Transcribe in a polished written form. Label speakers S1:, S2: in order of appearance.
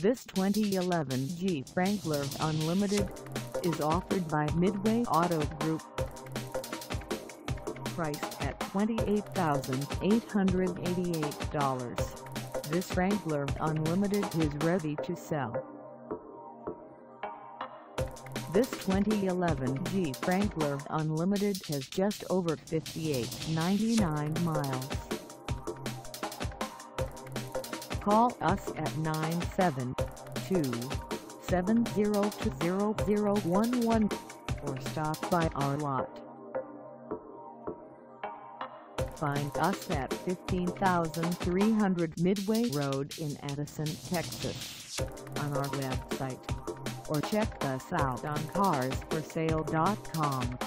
S1: This 2011 Jeep Wrangler Unlimited is offered by Midway Auto Group. Priced at $28,888, this Wrangler Unlimited is ready to sell. This 2011 Jeep Wrangler Unlimited has just over 58.99 miles. Call us at 972-702-0011 or stop by our lot. Find us at 15,300 Midway Road in Addison, Texas, on our website, or check us out on carsforsale.com.